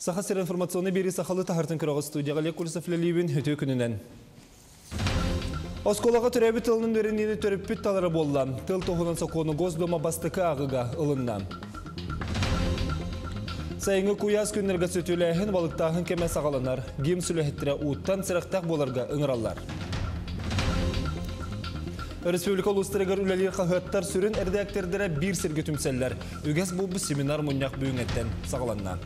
Сахасыр информационный бери сахалы тахартын кырағы студияға лекулісі флелейбін өте күнінен. Осколаға түрәбі тылының өрінені түріппіт талары болла. Тыл тоғынан соқоны Госдума бастықы ағыға ылынна. Сайыңы куяз күннерге сөтіләйін балықтағын кеме сағаланар. Гим сүләхеттірі ұттан сырақтақ боларға ыңыралар. Республика ұлыстырығыр үләлер қағыттар сүрін әрдәктердері бір сірге түмселлер. Үгес бұл семинар мұняқ бүйіңеттен сағаланна.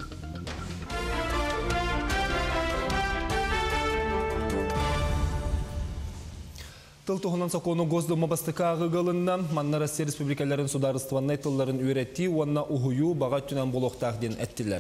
Тыл тоғынан соқоны Госдума бастықы ағығылында Манна Россия республикаларын сударыстываннай тылларын үйретті, онна ұхую баға түнен болуқтағден әттілер.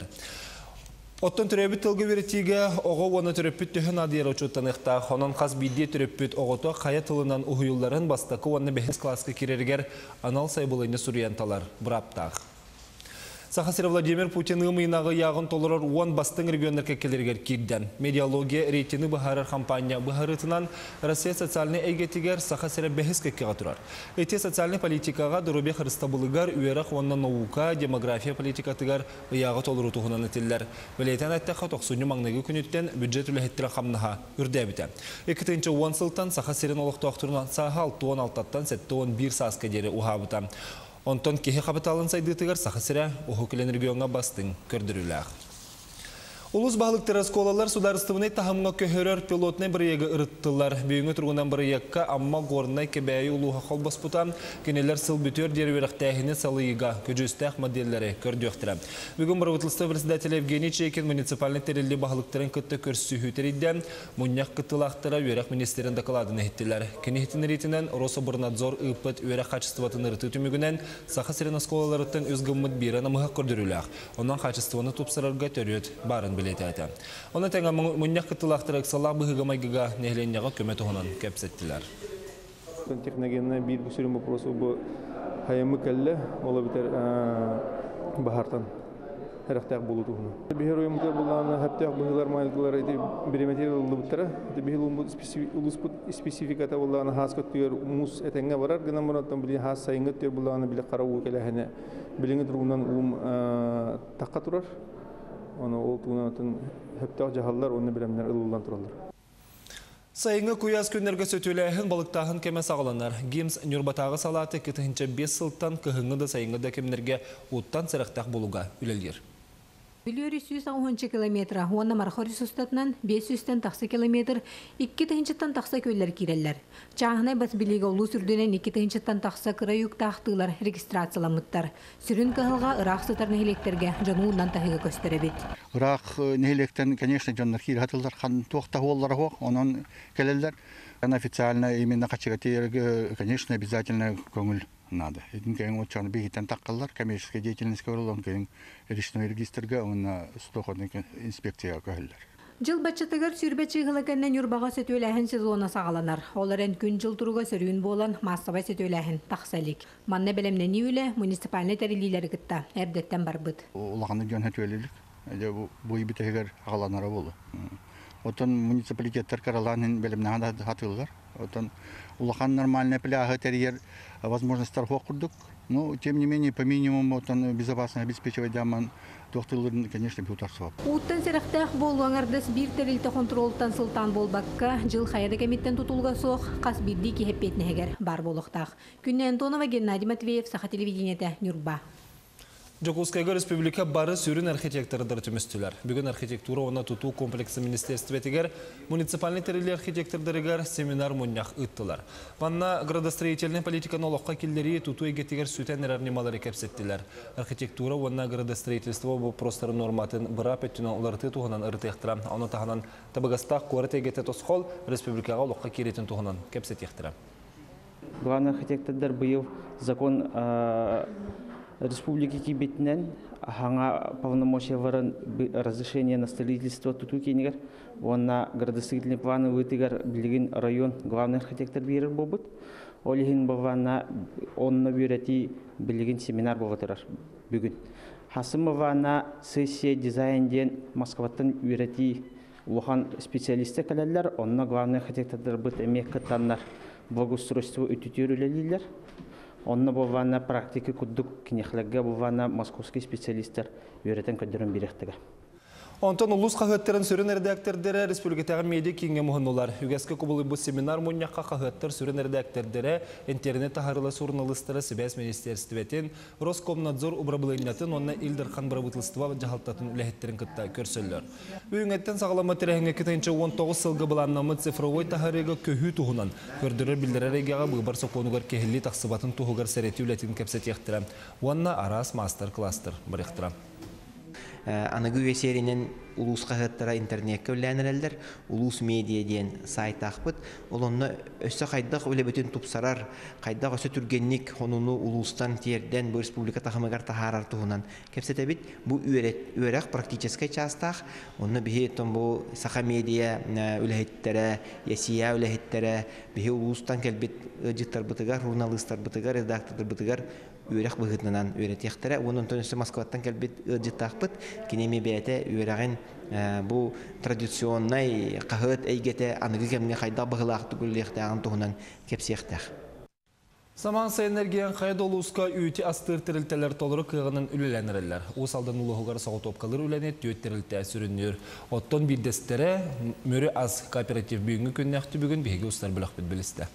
Оттан түрәбіт тылғы үйреттіге оғы оны түрәппіт түхін адыйыр ұчуттан ұқтақ, онын қаз бейде түрәппіт оғыты қая тылынан ұхуюларын бастықы оны бәхіз классқы керергер анал сайбылыны сүріянталар бұраптақ. Сахасыр Владимир Путин ымыйнағы яғын толырыр 10 бастың регионер кәкелергер кирден. Медиалогия рейтіні бұхарыр компания бұхарытынан Россия социальный әйгетігер Сахасыры бәхіз кәкеға тұрар. Әте социальный политикаға дұрубе қырыстабылығар үйерақ онна наука, демография политикатығар ұяғы толыру тұғынан әтелер. Білейтен әттіға 90 маңнығы күніттен бюджет үләхеттірі қамныға үрдәбіті. 2-10 сылтан Сахасырын олықты оқтырынан сағал 16-тан 7-11 сасқа дері ұхабыта. Онтон кеhe қапыталын сайдытығар Сахасыра оғықылен регионға бастың көрдіріләқ. Улус бағылықтыр асколалар сударыстывыны тахымға көхерер пилотны бірегі ұрыттылар. Бүйіңі тұрғынан бірегіққа амма ғорынай кебәйі улуға қолбаспутан кенелер сыл бүтер дерверіқтәхіні салыйыға көжістәқ моделлері көрдіқтірі. Бүгін Бұрғытылысты председатель Евгений Чейкин муниципальный терелі бағылықтырын күтті көрсі хүтерейден мұняқ күттілақтыра өйрақ министерін дақыладыны еттілер. Кенехетін рейтінен Рособорнадзор ұпыт өйрақ қачыстыватын ұрыты түмігінен Сахасырын асколаларыттың өзгімміт бірін амыға көрдіріләқ. Онан қачыстываны тұпсырарға төрет барын билетәті. Оны тәңі мұняқ күттілақтыры ұқсалақ бұғығымайғыға нәхленияға көмет оғынан кәпсеттілер. Техногенна bir sürü вопросы bu hayamı kelle olabilir bahartan herhalde buludu bunu. Bir oyun bu bulan hepte bular mallar edi birimetir olubtara. Bir ulus spesifikata bulan has kötüyor mus etenge varar. Gına bundan bile has sayıngat diyor bulan bile karavu kelehene bilingi durumdan takaturar. Onu olduğundan hepte cahallar onu bilemler ılılan turallar. Sayыңы куяз күннерге сөтіләйін балықтағын кеме сағыланар. Гимс Нюрбатағы салаты кетігінші 5 сылттан кығыңы да сайыңы да кемнерге ұттан сырықтақ болуға үлелдер. 110 километр, оны мархори сұстатынан 500-тен тақсы километр, 2-тен тақсы көйлер керелер. Чағынай бас білігі олу сүрдінен 2-тен тақсы қырайық тақтығылар регистрацияламыттар. Сүрін қығылға ұрақ сұтар нәхелектерге жануынан тағыға көстері бет. Ұрақ нәхелектен, конечно, жаннар хир хатылдар, қан тоқта олары хоқ, онын келелер. Официально именно качегатер, конечно, обязательно көңіл надо. Един ученый бегитен таккаллар, коммерческая деятельность көрілген кейін речной регистрға, оны судоходный инспекцияға көһілдер. Жыл баччатыгар сүрбе чыгылыкеннен юрбага сөтөләһен сезона сагаланар. Оларын күн жыл туруга сөрүн болан массабай сөтөләһен таксалик. Манна белемнен үле муниципальный терилилер гытта. Эрдеттен барбыт. Улаганы жөн хөтөлелик. Бу ибитегер агаланара болу. Отон муниципалитеттер караланын белемнен хатылар. Отон улахан нормальная пляга терьер возможностей курдук. Но тем не менее по минимуму отон безопасно обеспечивать даман докторларын, конечно, бутарсып. Уттан серахтах болгаңардас бир терилте контролтан сылтан болбакка жыл хайры комиттен тутулга соқ кас бирди ки хеппетнегер бар болохтах. Күннен Антонова Геннадий Матвеев, Саха телевидениете, Нюрба. Жокускайга республика бары сүрін архитектордар түмістілер. Бүгін архитектура оны тұту комплексы министерстветігер муниципальный терилі архитектордарығар семинар мұнях ұттылар. Манна градостроительный политиканы олыққа келдері тұту егеттігер сүтен әрарнималары кәпсеттілер. Архитектура оны градостроительство бұл просторы норматын бұра пәттінен оларты туғынан ұрыты ектіра. Оны тағынан табығастақ қорыты егетті тосқол республикаға олыққа керетін туғынан кәпсет ектіра. Главный архитектордар бұйыл закон республики кибетнен ханга полномочия варан разрешение на строительство туту кинигер онна градостроительный планы вытыгар билигин район главный архитектор бирер бобут олихин бавана онна бюрети билигин семинар боватырар бүгүн хасымована сессия дизайнден Москваттан бюрети улахан специалисты келелер онна главный архитектордар бут эмек каттаннар благоустройство үтүтөрүлелилер. Онна бована практика кудук кинехлеге бована московский специалисттер үйрәтен көдөрөн биректеге. Онтон улус қағыттарын сүрін редактордері республикатағы медиа кеңе мұхынылар. Үгескі құбылы бұл семинар мұнияққа қағыттар сүрін редактордері интернет тағарылы журналистері Сибәс министерстветін Роскомнадзор ұбрабылайнатын онына Илдірхан бұрабытылыстыва жағалтатын үләхеттерін күтті көрсөллер. Үйіңеттен сағалама тірәңе 19 сылғы бұланнамы цифровой тағарыға көхі тұғынан көрдірі білдірі регияға бұғбар соқонығар кехілі тақсыбатын тұғығар сәреті үләтін кәпсет ектірі. Онына арас мастер-кластер бір ектірі. Анагы үесерінен улус қағыттара интернетке үләнірелдер, улус медиа ден сайт ақпыт. Ол онны өсі қайдақ өлебетін тұпсарар, қайдақ өсі түргенник онуны улустан терден бұл республика тақымығар тахарар тұғынан. Кепсет әбіт, бұл үйерақ практическай частақ, онны бігі бұл сақа медиа үләхеттері, ясия үләхеттері, бігі улустан кәлбет життар бұтығар, журналистар бұтығар, редактордар бұтығар, үйрек бұғытынан үйретектері. Оның төнісі Москваттан кәлбет життақпыт, кенеме бәйті үйреген бұл традиционнай қағыт әйгеті анығы кәміне қайда бұғылақты күллеқті ағын тұғынан кепсеқтәқ. Саманса энергиян қайда олуысқа үйті астыр тірілтелер толыры қығының үліләнірілер. Осалдан ұлығығар сауы топқалыр үләнет түйет тірілті сүрінер. Оттон бидестері мөрі аз кооператив бүйінгі күннәқті бүгін бейге ұстар біліқ біт білісті.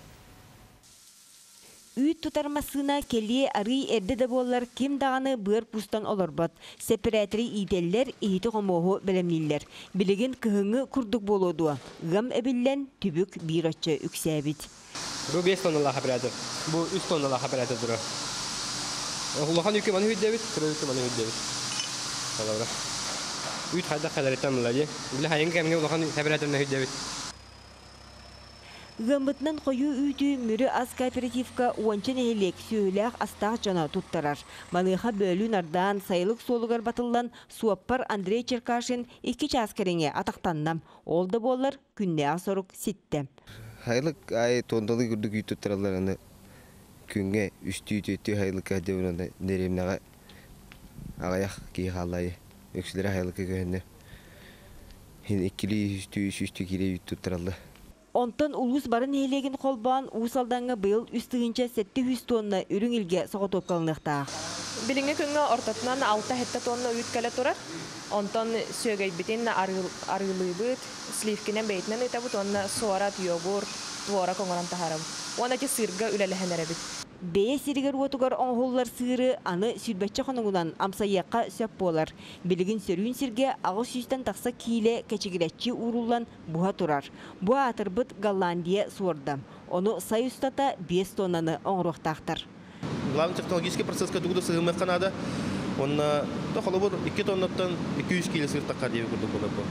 Үйт тұтармасына келе арый әрді де болар кем дағаны бұр пустан оларбат. Сепаратри иделлер ейті қомоғы білімлілер. Білеген күйіңі күрдік болуды. Ғам әбіллен түбік бір атчы үксәбіт. Бұл 5 тоннала оператор. Бұл 3 тоннала оператор дұры. Ұлақан үкі маны хүйдебіт, күрі үкі маны хүйдебіт. Үйт қайда қадареттен мұлады. Білі хайын кәміне ұлақан операторына хүйдебіт. Ғамбытнан қойу үйті мүрі аз кооперативка уанчын әлек сөйләқ астақ жана тұттарар. Малыға бөлі нардан сайылық солығар батылдан суаппар Андрей Черкашин 2 час кәріңе атақтаннам. Ол да болар күнне асырық сетті. Хайлық ай тондалы күрдік үй тұттаралар аны күнге үсті үйті хайлық әде ұнады неремнаға ағаяқ кей қалайы. Өксілері хайлыққа көхінді. Хен екілі үсті келе үй тұттаралы. Онтан улус барын елеген қолбан усалданға бұл үстігінче 700 тонна үрің илге соғытып қалынықтақ. Біліңі күнгі ортатынан 6-7 тонна үйткәлі тұрар. Онтан сөйгей бітін арылы бұд, сливкінен бейтінен ұйтабыд, онна суарат, йогурт, туара коңыран тахарам. Оны ке сырға үләліхенер әбіт. Бейе сирігер отугар оңғоллар сыры аны сүрбәтчі қоныңынан амсайяққа сөп болар. Білігін сөрін сирге ағы сүйістен тақса кейле кәчігіретчі урулан бұға тұрар. Бұға атырбыт Голландия суырды. Оны сай ұстата 5 тоннаны оңырықтақтыр. Главный технологический процесс кәдугіді сығымы қанады. Оны тоқылы бұр 2 тоннаттан 200 келі сырттаққа дейі күрді болады.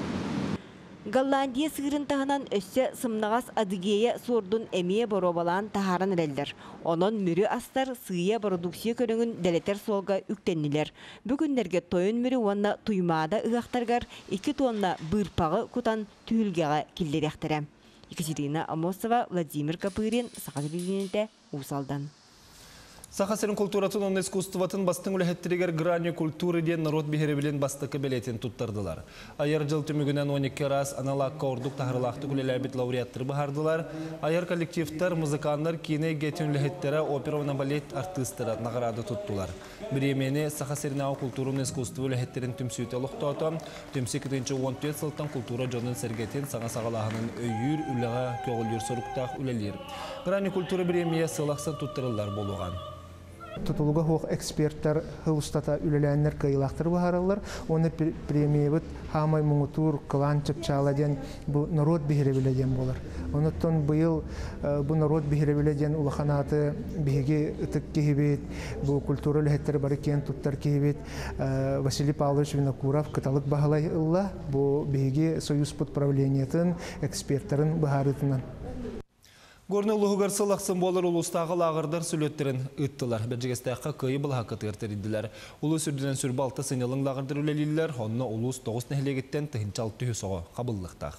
Голландия сырын тағынан өссе сымнағас адыгея сордун әмие боробалан тахаран әрелдер. Онын мүрі астар сыя продукция көріңін дәлетер солға үктеннілер. Бүгіндерге тойын мүрі онна туймада ұғақтарғар 2 тонна бұрпағы күтан түйілгеға келдеректірі. Екатерина Амосова, Владимир Капырин, Сақат Бүйінінде, Усалдан. Сахасырын культуратын он искусстватын бастың үләхеттерігер грани культуры ден народ бігеребілен бастықы білетін тұттардылар. Айыр жыл түмігінен 12 раз аналаққа ордық тағырылақты күлеләбет лауреаттыр бұхардылар. Айыр коллективтар, музыкандар, кейіне гетін үләхеттері опера балет артыстары нағырады тұттылар. Біремені Сахасырын ау культурын искусствы үләхеттерін түмсүйті ұлықтауты, түмсі 2-14 сылттан культура жонын сәргетін саңа сағалағының өйір үліға көғілер сұрықтақ үлелер. Грани культуры біремeye сылақсан тұттырылар болуған. Tutuluğa hoq ekspertler hılustata ülelənlər qıyılaqtır baharallar. Onu premiyevit hamay muğutur, kılan çıpçaladyan bu narod bihirebileden bolar. Onutun bu yıl bu narod bihirebileden ulaqanatı bihigi ıtık kehibet, bu kulturul hetleri bariken tuttar kehibet Vasily Pavlovich Vinokurov kıtalık bahalayıllah bu bihigi Soyuz podpravleniyetin ekspertlerin baharıtından. Горны улуғығар сылақсын болыр ұлыстағы лағырдар сүлеттерін ұттылар. Бәджігестәққа көйі бұл хақыты ғыртыриділер. Улы сүрдінен сүрбі 6 сынелің лағырдар үлелілер, онына улыс 9 нәхілегеттен тұхынчал түйі соғы қабыллықтақ.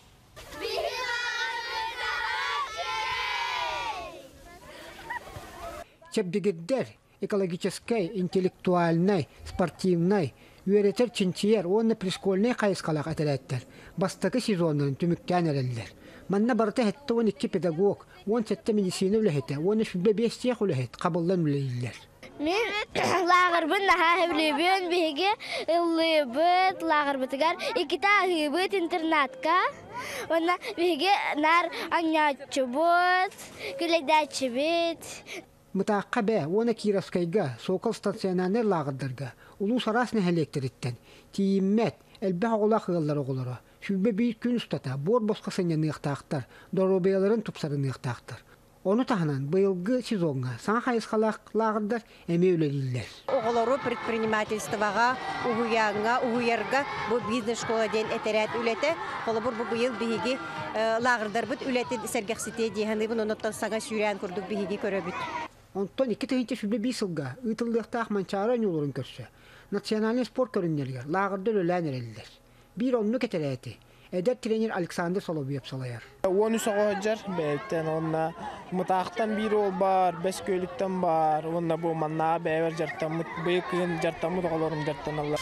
Чепдегеддер экологической, интеллектуальной, спортивной, үйретер чинчиер, оны пришкольный қайысқалақ әтелеттер. Бастықы сезонын түміктен әрелдер. Манна барта хетте 12 педагог, 17 медицина үләхетті, 13 бебестияқ үләхет, қабылдан үләйілер. Мен лағырбын наға хевлебен беге ыллыбыт лағырбытыгар икита агыбыт интернатка. Она беге нар анячыбыт, күлегдәчыбыт. Мытаққа бә, оны Кировскайга, Сокол стационаны лағырдырға, улус арасына электреттен, тиіммәт, әлбә оғыла қығылар оғылары. Шүббе бейт күн ұстата, бор босқасыня нықтақтар, доробияларын тұпсары нықтақтар. Оны тағынан бұйылғы сезонға сан қайысқалақ лағырдар әме өлелілер. Оғылары предпринимательствоға, уғуярға бұл бизнес школа ден әтерәт үлеті, қолы бұл бұйыл бейгі лағырдар бұд үлеті сәргәқсіте дейханы бұн оныттан саңа сүйрән күрдік бейгі көрі бүд. Онтон 2 шүббе бейсілға ұйтылдықтақ манчара нюлырын көрсі. Национальный спорт көріннелгер лағырдар өлән әрелілер. Bir onu ketereti. Eder trener Alexander Solovyov salıyar. Onu soğucar, belten onna mutaqtan bir ol bar, beskölükten bar. Onna bu manna bever jartam, beykin jartam mutaqalorun jartan Allah.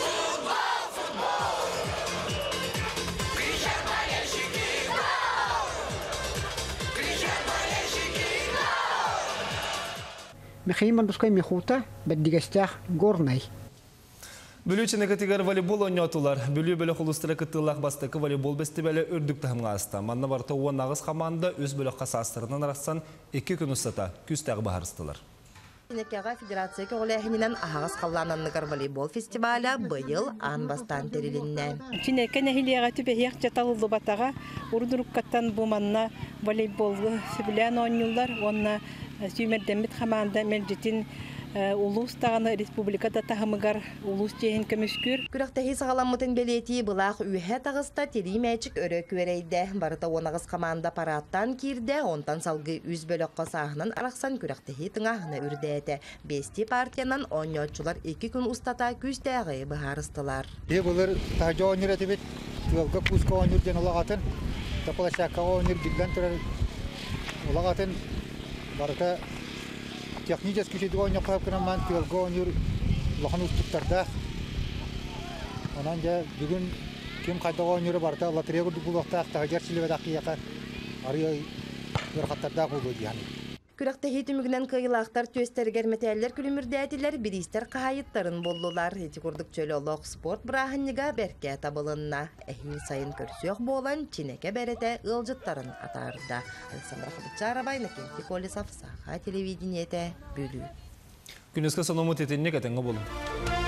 Mikhail Manduskay Mikhuta, beddigestah Gornay. Бүлүчіне категор волейбол ойнатулар. Бүлі бөлі құлыстыры кыттылақ бастықы волейбол бестебелі үрдік тағымға аста. Манна барта оған нағыз қаманда өз бөлі қасастырынан арақсан 2 күн ұстата күз тәғы бағарыстылар. Нәкәға федерация көғіләхінінен ағыз қаллананныгар волейбол фестиваля бұйыл ан бастан терилінне. Чинеке нәхилияға түбәйек жаталылы батаға ұрдырыққаттан бұманна волейболғы сөбілән ойнулар. Онна сүймердемет қаманда мәлжетін улус тағаны республикада тағымығар улус жейін көміскүр. Күріқтәхи сағаламытын белеті бұлақ үйе тағыста тері мәчік өрі көрейді. Барыта онағыз команда параттан кирді, онтан салғы үз бөліққа сағынан арақсан күріқтәхи тыңағына үрдәді. Бесті партиянан ойнатшылар 2 күн ұстата күздәғі бұғарыстылар. Бұлар тағжа ойныр әтібет, түғалға күзгі ойныр ден олағатын, тапылашаққа ойныр білден тұрар олағатын, барыта технический чуть он не капканаман пилгонюр лоханус туттарда анан да бүгүн ким кайдагонюр барда лотерея булакта тагерчиле дакыяка арый бер хаттарда болду дияны. Күрәктәхи түмүгенән кыйлактар төстәргәр мәтәлләр күлемердәтиләр биристер каһайыттарын болдулар. Эти курдык чөлөлөк спорт брахынныга берке табылынна. Әһи сайын көрсөк болан чинеке берете ылжыттарын атарда. Александра Хабычарова, Иннокентий Колесов, Саха телевидениете, Бүлү. Күнөскө сономут етенне кәтеңі болу.